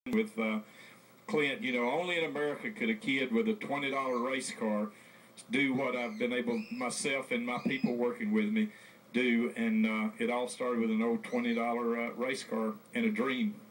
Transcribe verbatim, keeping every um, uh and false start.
with uh, Clint. You know, only in America could a kid with a twenty dollar race car do what I've been able, myself and my people working with me, do. And uh, it all started with an old twenty dollar uh, race car and a dream.